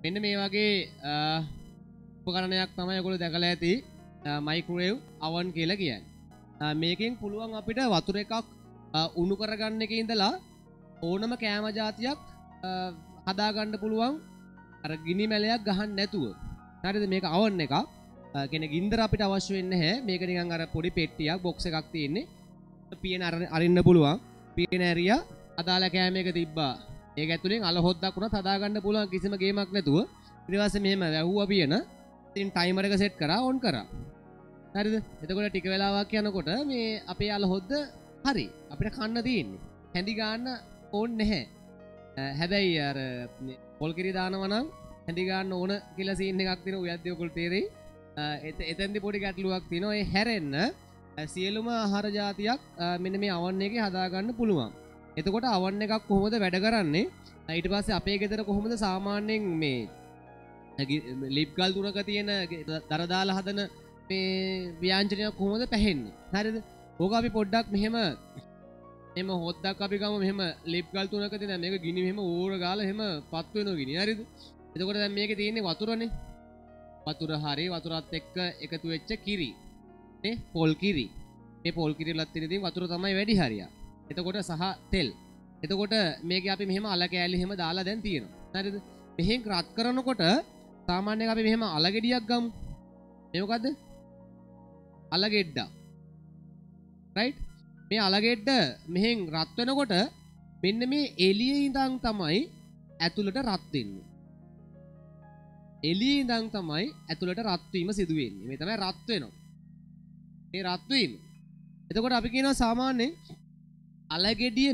මෙන්න මේ වගේ උපකරණයක් තමයි ඔයගොල්ලෝ දැකලා ඇති මයික්‍රෝවේව් oven කියලා කියන්නේ. මේකෙන් පුළුවන් අපිට වතුර එකක් උණු කරගන්න එකේ ඉඳලා ඕනම කෑම જાතියක් හදාගන්න පුළුවන් අර ගිනි මැලයක් ගහන්න නැතුව. හරිද? මේක oven එකක්. කියන්නේ ගින්දර අපිට අවශ්‍ය වෙන්නේ නැහැ. මේක නිකන් අර පොඩි පෙට්ටියක් බොක්ස් එකක් තියෙන්නේ. පියන අරින්න පුළුවන්. පියන ඇරියා අදාළ කෑමයක තිබ්බා. ඒක ඇතුලෙන් අල හොද්දක් උනත් හදාගන්න පුළුවන් කිසිම ගේමක් නැතුව. ඊට පස්සේ මෙහෙම වැහුවා පියන. ඉතින් ටයිමර් එක සෙට් කරා ඔන් කරා. හරිද? එතකොට ටික වෙලාවක් යනකොට මේ අපේ අල හොද්ද හරි. අපිට කන්න තියෙන්නේ. හැඳි ගන්න ඕනේ නැහැ. හැබැයි අර පොල් කිරි දානවා නම් හැඳි ගන්න ඕන කියලා සීන් එකක් තියෙනවා. ඔයද්දී ඔයගොල්ලෝ තේරෙයි. එතෙන්දී පොඩි ගැටලුවක් තියෙනවා. ඒ හැරෙන්න සියලුම ආහාර જાතියක් මෙන්න මේ oven එකේ හදාගන්න පුළුවන්. එතකොට oven එකක් කොහොමද වැඩ කරන්නේ? ඊට පස්සේ අපේ ගෙදර කොහොමද සාමාන්‍යයෙන් මේ ලිප් ගල් තුනක තියෙන දර දාලා හදන මේ ව්‍යංජනයක් කොහොමද පැහෙන්නේ? හරිද? ඕක අපි පොඩ්ඩක් මෙහෙම හොද්දක් අපි ගමු මෙහෙම ලිප් ගල් තුනක තියෙන මේක ගිනි මෙහෙම ඕර ගාලා එහෙම පත් වෙනවා ගිනි. හරිද? එතකොට දැන් මේකේ තියෙන්නේ වතුරනේ. වතුර හරි වතුරත් එක්ක එකතු වෙච්ච කිරි. නේ? පොල් කිරි. මේ පොල් කිරි වලත් තියෙන වතුර තමයි වැඩි හරියක්. එතකොට සහ තෙල්. එතකොට මේකේ අපි මෙහෙම අල කෑලි එහෙම දාලා දැන් තියෙනවා. හරිද? මෙහෙන් රත් කරනකොට සාමාන්‍යයෙන් අපි මෙහෙම අල ගෙඩියක් ගමු. මේ මොකද්ද? අල ගෙඩ්ඩක්. රයිට්? මේ අල ගෙඩ්ඩ මෙහෙන් රත් වෙනකොට මෙන්න මේ එළියේ ඉඳන් තමයි ඇතුළට රත් වෙන්නේ. එළියේ ඉඳන් තමයි ඇතුළට රත් වීම සිදු වෙන්නේ. මේ තමයි රත් වෙනවා. මේ රත් වීම. එතකොට අපි කියනවා සාමාන්‍යයෙන් අලගෙඩියේ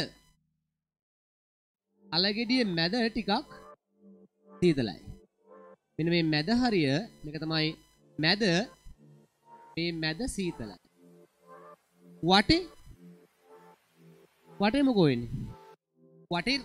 මැද ටිකක් සීතලයි. මෙන්න මේ මැද හරිය මේක තමයි මැද මේ මැද සීතලයි. වටේ මොකෝ වෙන්නේ? වටේ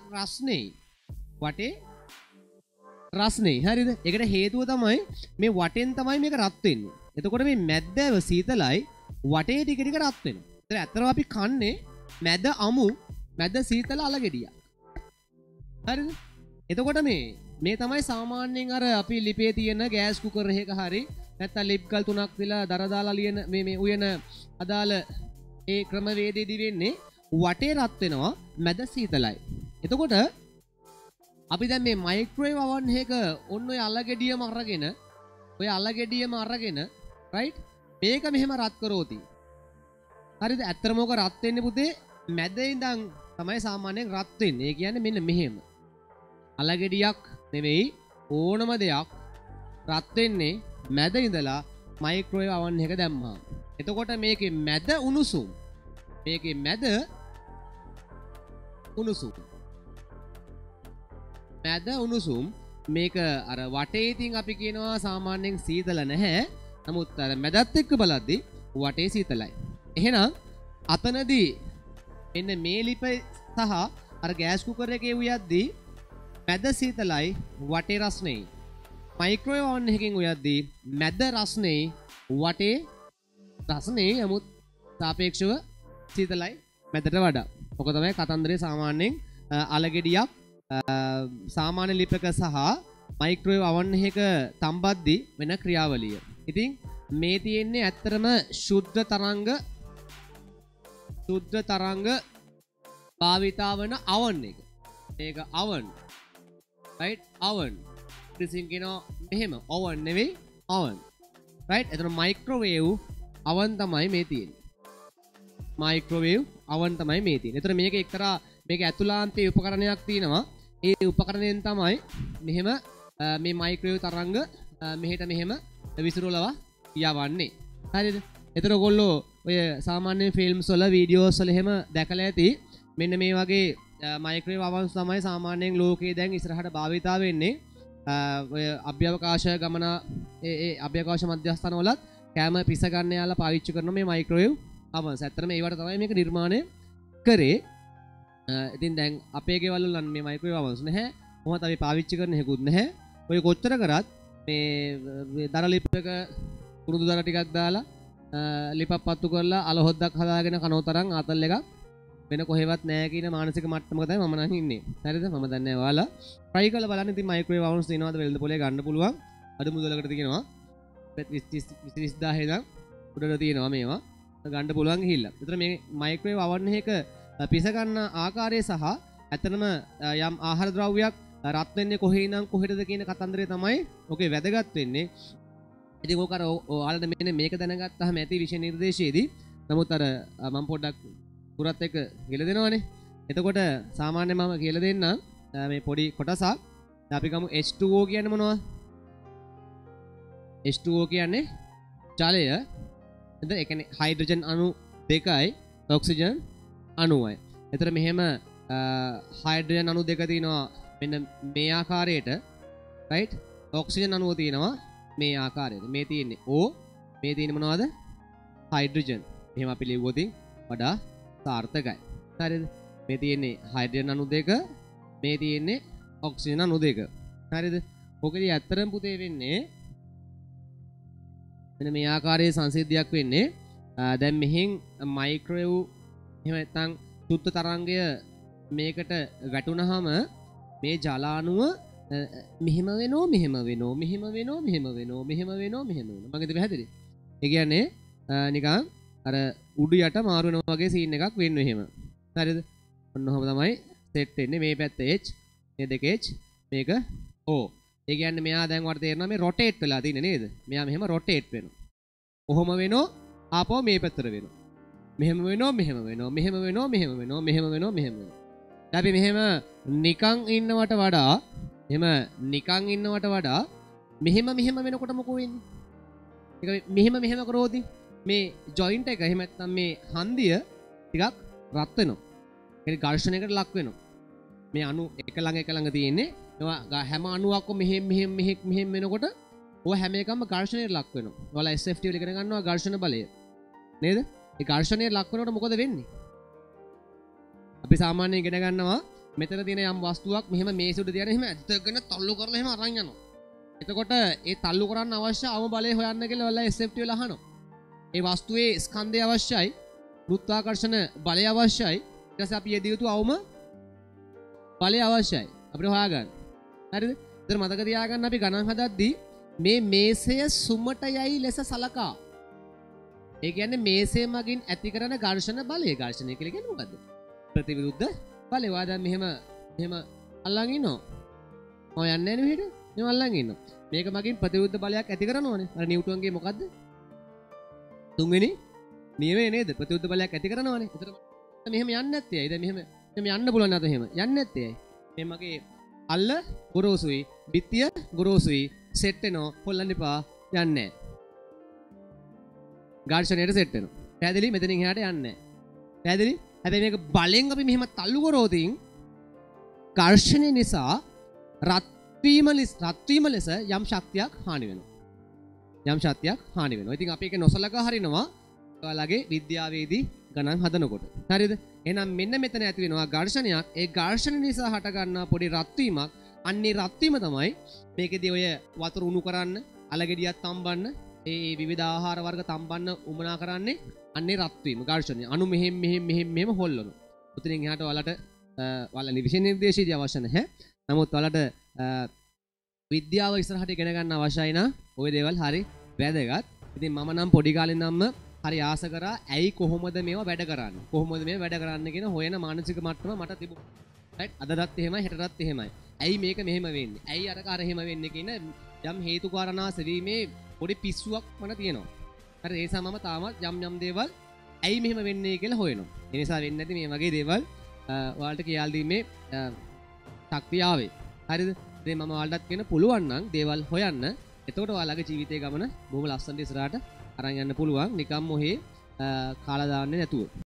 රස්නේ. හරිද? ඒකට හේතුව තමයි මේ වටෙන් තමයි මේක රත් වෙන්නේ. එතකොට මේ මැද්දව සීතලයි වටේ ටික ටික රත් වෙනවා. ඒතර ඇත්තටම අපි කන්නේ මැද මැද සීතල අලගෙඩියක්. හරිද? එතකොට මේ තමයි සාමාන්‍යයෙන් අර අපි ලිපේ තියෙන ගෑස් කුකර් එකක හරි නැත්නම් ලිප් ගල් තුනක් දාලා දර දාලා ලියන මේ උයන අදාළ ඒ ක්‍රමවේදෙදි වෙන්නේ වටේ රත් වෙනවා මැද සීතලයි. එතකොට අපි දැන් මේ මයික්‍රෝවේව් oven එක ඔන්න ඔය අලගෙඩියම අරගෙන රයිට් මේක මෙහෙම රත් කරෝති. හරිද? ඇත්තටම ඕක රත් වෙන්නේ පුතේ මැද ඉඳන් තමයි සාමාන්‍යයෙන් රත් වෙන්නේ. ඒ කියන්නේ මෙන්න මෙහෙම. අලගෙඩියක් නෙවෙයි ඕනම දෙයක් රත් වෙන්නේ මැද ඉඳලා මයික්‍රෝවේව් oven එක දැම්මා. එතකොට මේකේ මැද උණුසුම්. මේක අර වටේ ඉතින් අපි කියනවා සාමාන්‍යයෙන් සීතල නැහැ. නමුත් අර මැදත් එක්ක බලද්දි වටේ සීතලයි. එහෙනම් අතනදී මෙන්න මේ ලිප සහ අර ගෑස් කුකර් එකේ උයද්දී මැද සීතලයි වටේ රස්නේ. මයික්‍රෝවේව් oven එකකින් උයද්දී මැද රස්නේ වටේ රස්නේ නමුත් සාපේක්ෂව සීතලයි මැදට වඩා. ඔක තමයි කතන්දරේ සාමාන්‍යයෙන් අලගෙඩියක් සාමාන්‍ය ලිපක සහ මයික්‍රෝවේව් oven එක තම්බද්දි වෙන ක්‍රියාවලිය. ඉතින් මේ තියෙන්නේ ඇත්තරම ශුද්ධ තරංග භාවිතා වන oven එක. මේක oven. right oven. ඉතින් කියනවා මෙහෙම oven නෙවෙයි oven. right? එතන මයික්‍රෝවේව් oven තමයි මේ තියෙන්නේ. මයික්‍රෝවේව් oven තමයි මේ තියෙන්නේ. එතන මේක එක්තරා මේක ඇතුළාන්තයේ උපකරණයක් තියෙනවා. ඒ උපකරණයෙන් තමයි මෙහෙම මේ මයික්‍රෝවේව් තරංග මෙහෙට මෙහෙම විසිරවලා යවන්නේ. හරිද? එතන ඔයගොල්ලෝ ඔය සාමාන්‍ය ෆිල්ම්ස් වල වීඩියෝස් වල එහෙම දැකලා ඇති මෙන්න මේ වගේ මයික්‍රෝවේව් ovens තමයි සාමාන්‍යයෙන් ලෝකයේ දැන් ඉස්සරහට භාවිතා වෙන්නේ. ඔය අභ්‍යවකාශ ගමන ඒ අභ්‍යවකාශ මධ්‍යස්ථාන වලත් කැම පිස ගන්න යාලා පාවිච්චි කරන මේ මයික්‍රෝවේව් ovens. ඇත්තටම ඒවට තමයි මේක නිර්මාණය කරේ. ඉතින් දැන් අපේ ගෙවල් වල මේ මයික්‍රෝවේව් ovens නැහැ. මොහොත අපි පාවිච්චි කරන හේකුත් නැහැ. ඔය කොච්චර කරත් මේ දර ලිප් එක කුරුදු දර ටිකක් දාලා ලිපක් පත්තු කරලා අල හොද්දක් හදාගෙන කනෝ තරම් ආතල් එකක් වෙන කොහෙවත් නැහැ කියන මානසික මට්ටමක තමයි මම නම් ඉන්නේ. හරිද? මම දන්නේ ඔයාලා try කරලා බලන්න. ඉතින් මයික්‍රෝවේව් ovens තියෙනවාද වෙළඳ පොලේ ගන්න පුළුවන්. අඩු මුදලකට තියෙනවා. 20000 ඉඳන් උඩට තියෙනවා මේවා. ගන්න පුළුවන් ගිහිල්ලා. ඒතර මේ මයික්‍රෝවේව් oven එකක පිස ගන්න ආකාරය සහ ඇත්තටම යම් ආහාර ද්‍රව්‍යයක් රත් වෙන්නේ කොහේ ඉඳන් කොහෙටද කියන කතන්දරය තමයි ඔකේ වැදගත් වෙන්නේ. ඉතින් ඕක අර ඔයාලට මෙන්න මේක දැනගත්තාම ඇති විෂය නිර්දේශයේදී නමුත් අර මම පොඩ්ඩක් පුරත් එක්ක කියලා දෙනවනේ. එතකොට සාමාන්‍යයෙන් මම කියලා දෙන්න මේ පොඩි කොටසක්. අපි ගමු H2O කියන්නේ මොනවද? H2O කියන්නේ ජලය. එතන ඒ කියන්නේ හයිඩ්‍රජන් අණු දෙකයි ඔක්සිජන් අණුවයි. එතන මෙහෙම හයිඩ්‍රජන් අණු දෙක තියෙනවා මෙන්න මේ ආකාරයට. රයිට්? ඔක්සිජන් අණුව තියෙනවා මේ ආකාරයට. මේ තියෙන්නේ O. මේ තියෙන්නේ මොනවද? හයිඩ්‍රජන්. එහෙම අපි ලියුවොත් වඩා සාර්ථකයි. හරිද? මේ තියෙන්නේ හයිඩ්‍රජන් අණු දෙක, මේ තියෙන්නේ ඔක්සිජන් අණු දෙක. හරිද? ඔකදී ඇත්තරම පුතේ වෙන්නේ මෙන්න මේ ආකාරයේ සංසිද්ධියක් වෙන්නේ. දැන් මෙහෙන් මයික්‍රෝවේව් එහෙම නැත්නම් සුද්ධ තරංගය මේකට වැටුනහම මේ ජල අණුව මෙහෙම වෙනෝ මෙහෙම වෙනෝ මෙහෙම වෙනෝ මෙහෙම වෙනෝ මෙහෙම වෙනෝ මෙහෙම වෙනෝ. මගෙද පැහැදිලි? ඒ කියන්නේ නිකන් අර උඩු යට මාරු වෙනවා වගේ සීන් එකක් වෙන්නේ එහෙම. හරිද? ඔන්න ඔහම තමයි සෙට් වෙන්නේ. මේ පැත්ත H, මේ දෙක H, මේක O. ඒ කියන්නේ මෙයා දැන් වට තේරෙනවා මේ රොටේට් වෙලා තින්නේ නේද? මෙයා මෙහෙම රොටේට් වෙනවා. ඔහොම වෙනෝ ආපහු මේ පැත්තට වෙනවා. මෙහෙම වෙනෝ මෙහෙම වෙනෝ මෙහෙම වෙනෝ මෙහෙම වෙනෝ මෙහෙම වෙනෝ මෙහෙම වෙනෝ. දැන් අපි මෙහෙම නිකන් ඉන්නවට වඩා මෙහෙම වෙනකොට මොකෝ වෙන්නේ? ඒක මෙහෙම කරෝදී මේ ජොයින්ට් එක එහෙම නැත්නම් මේ හන්දිය ටිකක් රත් වෙනවා. ඒ ඝර්ෂණයකට ලක් වෙනවා. මේ අණු එක ළඟ තියෙන්නේ. ඒවා හැම අණුවක්ම මෙහෙම වෙනකොට ඔය හැම එකම ඝර්ෂණයට ලක් වෙනවා. ඔයාලා SFT වල ඉගෙන ගන්නවා ඝර්ෂණ බලය. නේද? ඒ ඝර්ෂණයට ලක් වෙනකොට මොකද වෙන්නේ? අපි සාමාන්‍යයෙන් ඉගෙන ගන්නවා මෙතන තියෙන යම් වස්තුවක් මෙහෙම මේසෙ උඩ තියන එහෙම ඇදගෙන තල්ලු කරලා එහෙම අරන් යනවා. එතකොට ඒ තල්ලු කරන්න අවශ්‍ය අවම බලය හොයන්න කියලා ඔයාලා SFT වල අහනවා. ඒ වස්තුවේ ස්කන්ධය අවශ්‍යයි, ගුරුත්වාකර්ෂණ බලය අවශ්‍යයි. ඊට පස්සේ අපි යෙදිය යුතු අවම බලය අවශ්‍යයි. අපිට හොයාගන්න. හරිද? ඉතින් මතක තියාගන්න අපි ගණන් හදද්දී මේ මේසය සුමට යයි ලෙස සලකා. ඒ කියන්නේ මේසය මගින් ඇති කරන ඝර්ෂණ බලය. ඝර්ෂණය කියලා කියන්නේ මොකද්ද? ප්‍රතිවිරුද්ධ බලය. ඔයා දැන් මෙහෙම අල්ලන් ඉන්නවා. මම යන්නේ නැහැ නේ මෙහෙට. මෙහෙම අල්ලන් ඉන්නවා. මේක මගින් ප්‍රතිවිරුද්ධ බලයක් ඇති කරනවනේ. අර නිව්ටන්ගේ මොකද්ද? තුන්වෙනි නියමය නේද? ප්‍රතිවිරුද්ධ බලයක් ඇති කරනවනේ. ඒතර මෙහෙම යන්නේ නැත්තේ ඇයි? දැන් මෙහෙම යන්න පුළුවන් නැත එහෙම. යන්නේ නැත්තේ ඇයි? මේ මගේ අල්ල ගොරෝසුයි, බිත්තිය ගොරෝසුයි, සෙට් වෙනවා. හොල්ලන්න එපා. යන්නේ නැහැ. ඝර්ෂණයට සෙට් වෙනවා. පැහැදිලි? මෙතනින් එහාට යන්නේ නැහැ. පැහැදිලි? හැබැයි මේක බලෙන් අපි මෙහෙම තල්ලු කරෝතින් ඝර්ෂණය නිසා රත් වීම ලෙස යම් ශක්තියක් හානි වෙනවා. ඉතින් අපි ඒක නොසලකා හරිනවා ඔයාලගේ විද්‍යාවේදී ගණන් හදනකොට. හරිද? එහෙනම් මෙන්න මෙතන ඇති වෙනවා ඝර්ෂණයක්. ඒ ඝර්ෂණ නිසා හට ගන්නා පොඩි රත් වීමක්. අන්නේ රත් වීම තමයි මේකෙදී ඔය වතුර උණු කරන්න, අලගෙඩියක් තම්බන්න, ඒ විවිධ ආහාර වර්ග තම්බන්න උමනා කරන්නේ අන්නේ රත් වීම ඝර්ෂණය. අණු මෙහෙම හොල්ලනවා. උතනින් එහාට ඔයාලට විෂය නිර්දේශයේදී අවශ්‍ය නැහැ. නමුත් ඔයාලට විද්‍යාව ඉස්සරහට ඉගෙන ගන්න අවශ්‍යයි නම් ওই දේවල් හරි වැදගත්. ඉතින් මම නම් පොඩි කාලේ ඉඳන්ම හරි ආස කරා ඇයි කොහොමද මේවා වැඩ කරන්නේ කියන හොයන මානසික මට්ටම මට තිබුණා. රයිට්? අදටත් එහෙමයි හෙටටත් එහෙමයි. ඇයි මේක මෙහෙම වෙන්නේ? ඇයි අර එහෙම වෙන්නේ කියන යම් හේතු කාරණා සෙවීමේ පොඩි පිස්සුවක් මට තියෙනවා. හරි ඒ නිසා මම තාමත් යම් දේවල් ඇයි මෙහෙම වෙන්නේ කියලා හොයනවා. ඒ නිසා වෙන්නේ නැති මේ වගේ දේවල් ඔයාලට කියලා දීමේ ශක්තිය ආවේ. හරිද? ඉතින් මම ඔයාලටත් කියන පුළුවන් නම් දේවල් හොයන්න. එතකොට ඔයාලගේ ජීවිතේ ගමන බොහොම ලස්සනට ඉස්සරහට අරන් යන්න පුළුවන්. නිකම්ම ඔහේ කාලා දාන්නේ නැතුව.